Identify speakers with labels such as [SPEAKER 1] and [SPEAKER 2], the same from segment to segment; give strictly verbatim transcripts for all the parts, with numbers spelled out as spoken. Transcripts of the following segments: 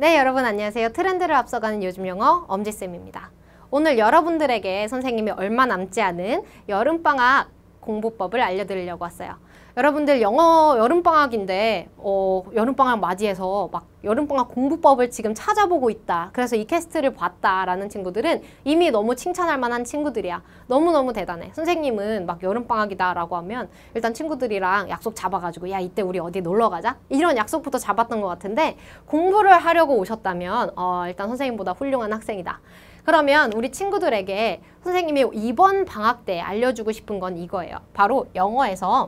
[SPEAKER 1] 네, 여러분 안녕하세요. 트렌드를 앞서가는 요즘 영어 엄지쌤입니다. 오늘 여러분들에게 선생님이 얼마 남지 않은 여름방학 공부법을 알려드리려고 왔어요. 여러분들 영어 여름방학인데 어, 여름방학 맞이해서 막 여름방학 공부법을 지금 찾아보고 있다. 그래서 이 캐스트를 봤다라는 친구들은 이미 너무 칭찬할 만한 친구들이야. 너무너무 대단해. 선생님은 막 여름방학이다 라고 하면 일단 친구들이랑 약속 잡아가지고 야 이때 우리 어디 놀러 가자? 이런 약속부터 잡았던 것 같은데 공부를 하려고 오셨다면 어, 일단 선생님보다 훌륭한 학생이다. 그러면 우리 친구들에게 선생님이 이번 방학 때 알려주고 싶은 건 이거예요. 바로 영어에서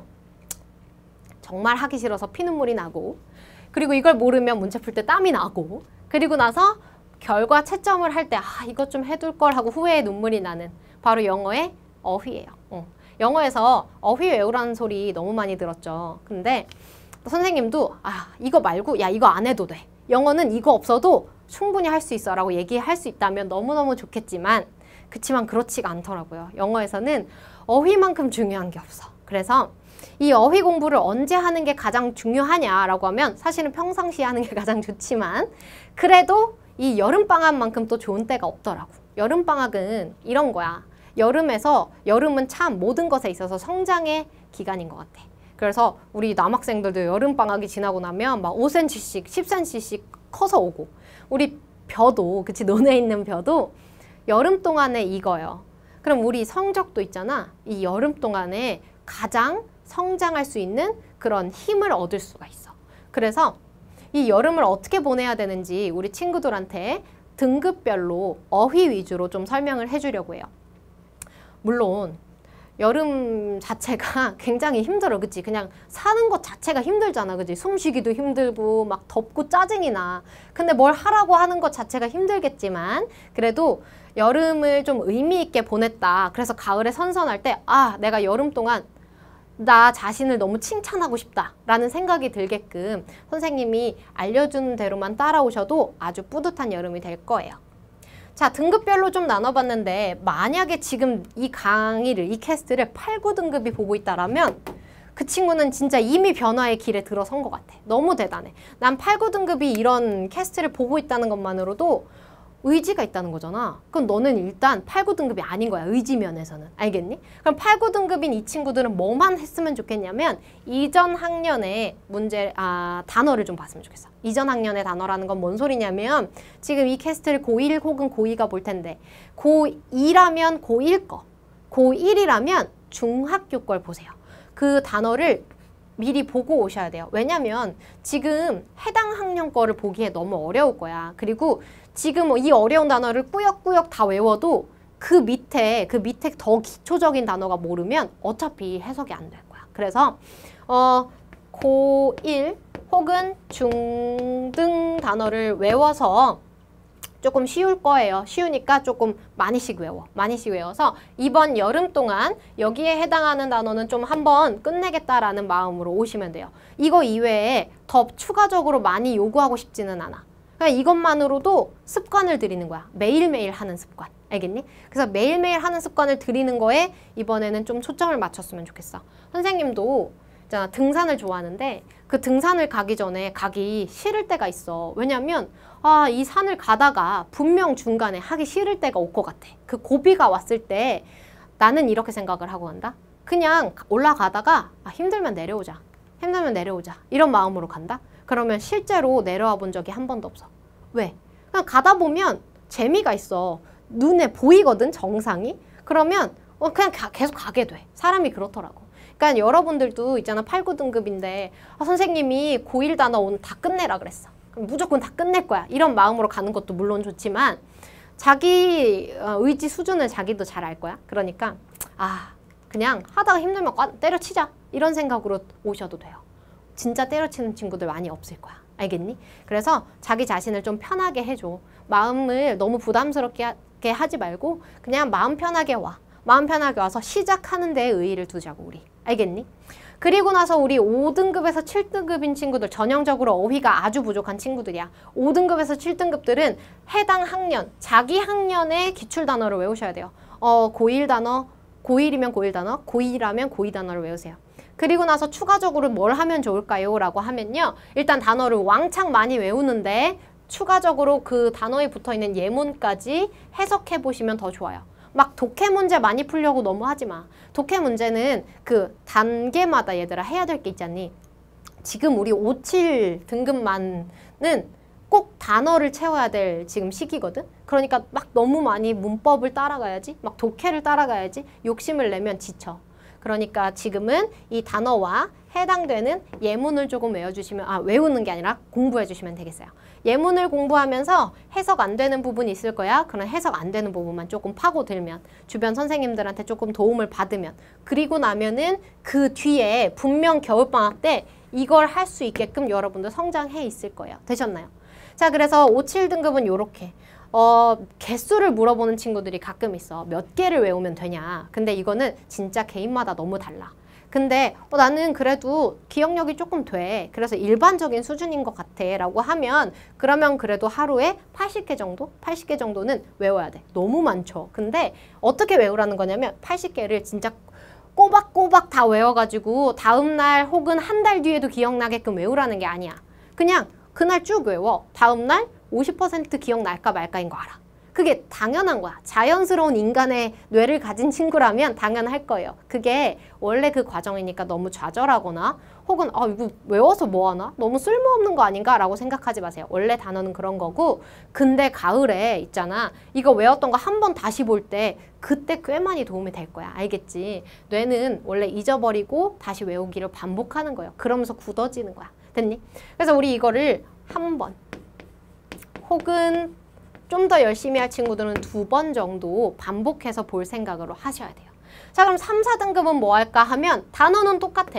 [SPEAKER 1] 정말 하기 싫어서 피눈물이 나고, 그리고 이걸 모르면 문제 풀 때 땀이 나고, 그리고 나서 결과 채점을 할 때 아 이것 좀 해둘 걸 하고 후회에 눈물이 나는 바로 영어의 어휘예요. 어. 영어에서 어휘 외우라는 소리 너무 많이 들었죠. 근데 선생님도 아 이거 말고 야 이거 안 해도 돼. 영어는 이거 없어도 충분히 할 수 있어 라고 얘기할 수 있다면 너무너무 좋겠지만 그치만 그렇지가 않더라고요. 영어에서는 어휘만큼 중요한 게 없어. 그래서 이 어휘 공부를 언제 하는 게 가장 중요하냐라고 하면 사실은 평상시에 하는 게 가장 좋지만 그래도 이 여름방학만큼 또 좋은 때가 없더라고. 여름방학은 이런 거야. 여름에서 여름은 참 모든 것에 있어서 성장의 기간인 것 같아. 그래서 우리 남학생들도 여름방학이 지나고 나면 막 오 센티미터씩 십 센티미터씩 커서 오고, 우리 벼도 그치 논에 있는 벼도 여름 동안에 익어요. 그럼 우리 성적도 있잖아. 이 여름 동안에 가장 성장할 수 있는 그런 힘을 얻을 수가 있어. 그래서 이 여름을 어떻게 보내야 되는지 우리 친구들한테 등급별로 어휘 위주로 좀 설명을 해주려고 해요. 물론 여름 자체가 굉장히 힘들어. 그치? 그냥 사는 것 자체가 힘들잖아. 그치? 숨쉬기도 힘들고 막 덥고 짜증이 나. 근데 뭘 하라고 하는 것 자체가 힘들겠지만 그래도 여름을 좀 의미 있게 보냈다. 그래서 가을에 선선할 때 아, 내가 여름 동안 나 자신을 너무 칭찬하고 싶다 라는 생각이 들게끔 선생님이 알려준 대로만 따라오셔도 아주 뿌듯한 여름이 될 거예요. 자, 등급별로 좀 나눠봤는데 만약에 지금 이 강의를, 이 캐스트를 팔, 구 등급이 보고 있다라면 그 친구는 진짜 이미 변화의 길에 들어선 것 같아. 너무 대단해. 난 팔, 구 등급이 이런 캐스트를 보고 있다는 것만으로도 의지가 있다는 거잖아. 그럼 너는 일단 팔, 구 등급이 아닌 거야. 의지 면에서는. 알겠니? 그럼 팔, 구 등급인 이 친구들은 뭐만 했으면 좋겠냐면 이전 학년의 문제, 아, 단어를 좀 봤으면 좋겠어. 이전 학년의 단어라는 건 뭔 소리냐면 지금 이 캐스트를 고일 혹은 고이가 볼 텐데 고이라면 고일 거, 고일이라면 중학교 걸 보세요. 그 단어를 미리 보고 오셔야 돼요. 왜냐면 지금 해당 학년 거를 보기에 너무 어려울 거야. 그리고 지금 이 어려운 단어를 꾸역꾸역 다 외워도 그 밑에 그 밑에 더 기초적인 단어가 모르면 어차피 해석이 안 될 거야. 그래서 어, 고일 혹은 중등 단어를 외워서 조금 쉬울 거예요. 쉬우니까 조금 많이씩 외워. 많이씩 외워서 이번 여름 동안 여기에 해당하는 단어는 좀 한번 끝내겠다라는 마음으로 오시면 돼요. 이거 이외에 더 추가적으로 많이 요구하고 싶지는 않아. 그냥 이것만으로도 습관을 들이는 거야. 매일매일 하는 습관. 알겠니? 그래서 매일매일 하는 습관을 들이는 거에 이번에는 좀 초점을 맞췄으면 좋겠어. 선생님도 있잖아, 등산을 좋아하는데 그 등산을 가기 전에 가기 싫을 때가 있어. 왜냐면 아, 이 산을 가다가 분명 중간에 하기 싫을 때가 올 것 같아. 그 고비가 왔을 때 나는 이렇게 생각을 하고 간다. 그냥 올라가다가 아, 힘들면 내려오자. 힘들면 내려오자. 이런 마음으로 간다. 그러면 실제로 내려와 본 적이 한 번도 없어. 왜? 그냥 가다 보면 재미가 있어. 눈에 보이거든, 정상이. 그러면 어, 그냥 가, 계속 가게 돼. 사람이 그렇더라고. 그러니까 여러분들도 있잖아, 팔, 구 등급인데 아, 선생님이 고일 단어 오늘 다 끝내라 그랬어. 그럼 무조건 다 끝낼 거야. 이런 마음으로 가는 것도 물론 좋지만 자기 의지 수준을 자기도 잘 알 거야. 그러니까 아 그냥 하다가 힘들면 때려치자. 이런 생각으로 오셔도 돼요. 진짜 때려치는 친구들 많이 없을 거야. 알겠니? 그래서 자기 자신을 좀 편하게 해줘. 마음을 너무 부담스럽게 하지 말고 그냥 마음 편하게 와. 마음 편하게 와서 시작하는 데에 의의를 두자고 우리. 알겠니? 그리고 나서 우리 오 등급에서 칠 등급인 친구들, 전형적으로 어휘가 아주 부족한 친구들이야. 오 등급에서 칠 등급들은 해당 학년, 자기 학년의 기출단어를 외우셔야 돼요. 어, 고일 단어, 고일이면 고일 단어, 고이라면 고이 단어를 외우세요. 그리고 나서 추가적으로 뭘 하면 좋을까요? 라고 하면요. 일단 단어를 왕창 많이 외우는데 추가적으로 그 단어에 붙어있는 예문까지 해석해 보시면 더 좋아요. 막 독해 문제 많이 풀려고 너무 하지 마. 독해 문제는 그 단계마다 얘들아 해야 될 게 있잖니. 지금 우리 오, 칠 등급만은 꼭 단어를 채워야 될 지금 시기거든. 그러니까 막 너무 많이 문법을 따라가야지, 막 독해를 따라가야지 욕심을 내면 지쳐. 그러니까 지금은 이 단어와 해당되는 예문을 조금 외워주시면, 아 외우는 게 아니라 공부해 주시면 되겠어요. 예문을 공부하면서 해석 안 되는 부분이 있을 거야. 그런 해석 안 되는 부분만 조금 파고들면, 주변 선생님들한테 조금 도움을 받으면, 그리고 나면은 그 뒤에 분명 겨울방학 때 이걸 할 수 있게끔 여러분들 성장해 있을 거예요. 되셨나요? 자, 그래서 오, 칠 등급은 요렇게 어, 개수를 물어보는 친구들이 가끔 있어. 몇 개를 외우면 되냐. 근데 이거는 진짜 개인마다 너무 달라. 근데 어, 나는 그래도 기억력이 조금 돼. 그래서 일반적인 수준인 것 같아 라고 하면, 그러면 그래도 하루에 팔십 개 정도? 팔십 개 정도는 외워야 돼. 너무 많죠. 근데 어떻게 외우라는 거냐면 팔십 개를 진짜 꼬박꼬박 다 외워가지고 다음날 혹은 한 달 뒤에도 기억나게끔 외우라는 게 아니야. 그냥 그날 쭉 외워. 다음날 오십 퍼센트 기억날까 말까인 거 알아. 그게 당연한 거야. 자연스러운 인간의 뇌를 가진 친구라면 당연할 거예요. 그게 원래 그 과정이니까 너무 좌절하거나 혹은 아 이거 외워서 뭐하나? 너무 쓸모없는 거 아닌가? 라고 생각하지 마세요. 원래 단어는 그런 거고, 근데 가을에 있잖아. 이거 외웠던 거 한 번 다시 볼 때 그때 꽤 많이 도움이 될 거야. 알겠지? 뇌는 원래 잊어버리고 다시 외우기를 반복하는 거예요. 그러면서 굳어지는 거야. 됐니? 그래서 우리 이거를 한 번 혹은 좀 더 열심히 할 친구들은 두 번 정도 반복해서 볼 생각으로 하셔야 돼요. 자, 그럼 삼, 사 등급은 뭐 할까 하면 단어는 똑같아.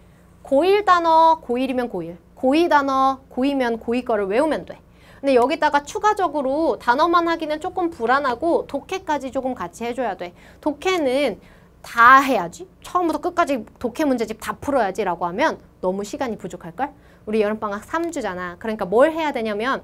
[SPEAKER 1] 고일 단어, 고일이면 고일. 고이 단어, 고이면 고이 거를 외우면 돼. 근데 여기다가 추가적으로 단어만 하기는 조금 불안하고 독해까지 조금 같이 해줘야 돼. 독해는 다 해야지. 처음부터 끝까지 독해 문제집 다 풀어야지 라고 하면 너무 시간이 부족할걸? 우리 여름방학 삼 주잖아. 그러니까 뭘 해야 되냐면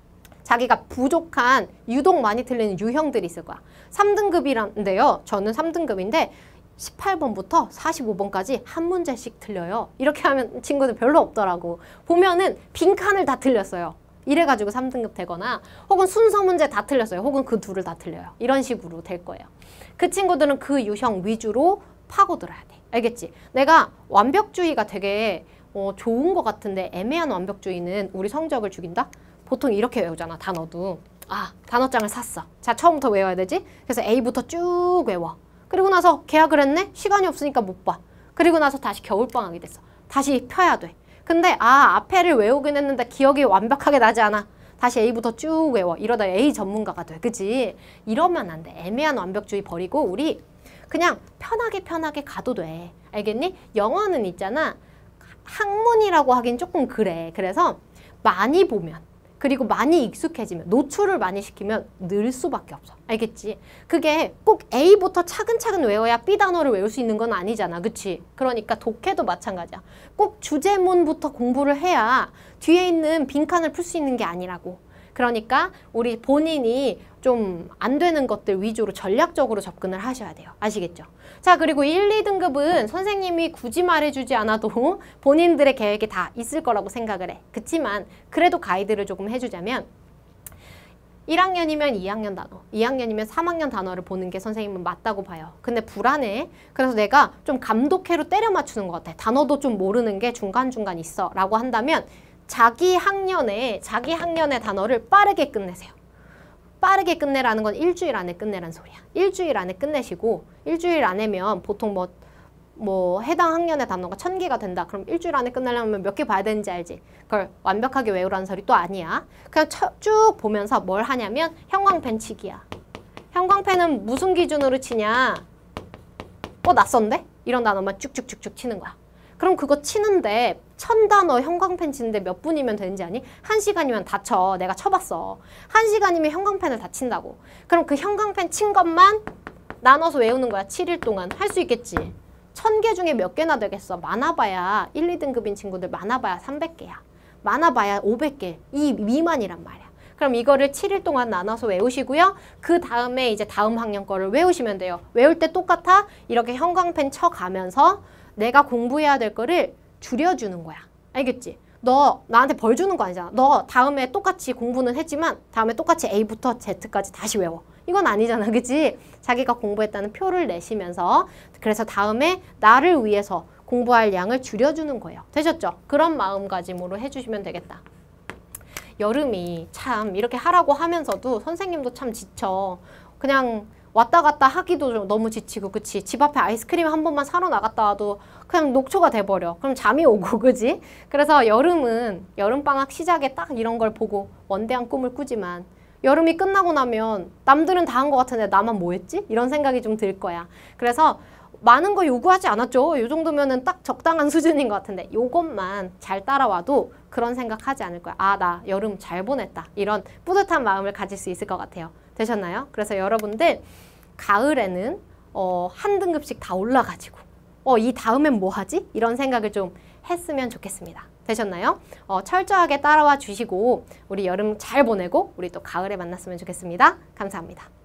[SPEAKER 1] 자기가 부족한 유독 많이 틀리는 유형들이 있을 거야. 삼 등급이란데요. 저는 삼 등급인데 십팔 번부터 사십오 번까지 한 문제씩 틀려요. 이렇게 하면 친구들 별로 없더라고. 보면은 빈칸을 다 틀렸어요. 이래가지고 삼 등급 되거나 혹은 순서 문제 다 틀렸어요. 혹은 그 둘을 다 틀려요. 이런 식으로 될 거예요. 그 친구들은 그 유형 위주로 파고들어야 돼. 알겠지? 내가 완벽주의가 되게 어, 좋은 것 같은데 애매한 완벽주의는 우리 성적을 죽인다? 보통 이렇게 외우잖아. 단어도. 아, 단어장을 샀어. 자, 처음부터 외워야 되지? 그래서 A부터 쭉 외워. 그리고 나서 계약을 했네? 시간이 없으니까 못 봐. 그리고 나서 다시 겨울방학이 됐어. 다시 펴야 돼. 근데 아, 앞에를 외우긴 했는데 기억이 완벽하게 나지 않아. 다시 A부터 쭉 외워. 이러다 A 전문가가 돼. 그치? 이러면 안 돼. 애매한 완벽주의 버리고 우리 그냥 편하게 편하게 가도 돼. 알겠니? 영어는 있잖아. 학문이라고 하긴 조금 그래. 그래서 많이 보면, 그리고 많이 익숙해지면, 노출을 많이 시키면 늘 수밖에 없어. 알겠지? 그게 꼭 A부터 차근차근 외워야 B 단어를 외울 수 있는 건 아니잖아. 그치? 그러니까 독해도 마찬가지야. 꼭 주제문부터 공부를 해야 뒤에 있는 빈칸을 풀 수 있는 게 아니라고. 그러니까 우리 본인이 좀 안 되는 것들 위주로 전략적으로 접근을 하셔야 돼요. 아시겠죠? 자, 그리고 일, 이 등급은 선생님이 굳이 말해주지 않아도 본인들의 계획이 다 있을 거라고 생각을 해. 그치만 그래도 가이드를 조금 해주자면 일 학년이면 이 학년 단어, 이 학년이면 삼 학년 단어를 보는 게 선생님은 맞다고 봐요. 근데 불안해. 그래서 내가 좀 감독해로 때려 맞추는 것 같아. 단어도 좀 모르는 게 중간중간 있어 라고 한다면 자기 학년에, 자기 학년의 단어를 빠르게 끝내세요. 빠르게 끝내라는 건 일주일 안에 끝내란 소리야. 일주일 안에 끝내시고, 일주일 안에면 보통 뭐, 뭐 해당 학년의 단어가 천 개가 된다. 그럼 일주일 안에 끝내려면 몇 개 봐야 되는지 알지? 그걸 완벽하게 외우라는 소리 또 아니야. 그냥 쭉 보면서 뭘 하냐면 형광펜 치기야. 형광펜은 무슨 기준으로 치냐? 어, 낯선데? 이런 단어만 쭉쭉쭉쭉 치는 거야. 그럼 그거 치는데 천 단어 형광펜 치는데 몇 분이면 되는지 아니? 한 시간이면 다 쳐. 내가 쳐봤어. 한 시간이면 형광펜을 다 친다고. 그럼 그 형광펜 친 것만 나눠서 외우는 거야. 칠 일 동안. 할 수 있겠지? 천 개 중에 몇 개나 되겠어? 많아봐야 일, 이 등급인 친구들 많아봐야 삼백 개야. 많아봐야 오백 개. 이 미만이란 말이야. 그럼 이거를 칠 일 동안 나눠서 외우시고요. 그 다음에 이제 다음 학년 거를 외우시면 돼요. 외울 때 똑같아. 이렇게 형광펜 쳐가면서 내가 공부해야 될 거를 줄여주는 거야. 알겠지? 너 나한테 벌 주는 거 아니잖아. 너 다음에 똑같이 공부는 했지만 다음에 똑같이 A부터 Z까지 다시 외워. 이건 아니잖아. 그치? 자기가 공부했다는 표를 내시면서 그래서 다음에 나를 위해서 공부할 양을 줄여주는 거예요. 되셨죠? 그런 마음가짐으로 해주시면 되겠다. 여름이 참 이렇게 하라고 하면서도 선생님도 참 지쳐. 그냥 왔다 갔다 하기도 좀 너무 지치고, 그치? 집 앞에 아이스크림 한 번만 사러 나갔다 와도 그냥 녹초가 돼버려. 그럼 잠이 오고, 그지? 그래서 여름은 여름방학 시작에 딱 이런 걸 보고 원대한 꿈을 꾸지만 여름이 끝나고 나면 남들은 다 한 것 같은데 나만 뭐 했지? 이런 생각이 좀 들 거야. 그래서 많은 거 요구하지 않았죠. 이 정도면은 딱 적당한 수준인 것 같은데 요것만 잘 따라와도 그런 생각하지 않을 거야. 아, 나 여름 잘 보냈다. 이런 뿌듯한 마음을 가질 수 있을 것 같아요. 되셨나요? 그래서 여러분들 가을에는 어, 한 등급씩 다 올라가지고 어, 이 다음엔 뭐 하지? 이런 생각을 좀 했으면 좋겠습니다. 되셨나요? 어, 철저하게 따라와 주시고 우리 여름 잘 보내고 우리 또 가을에 만났으면 좋겠습니다. 감사합니다.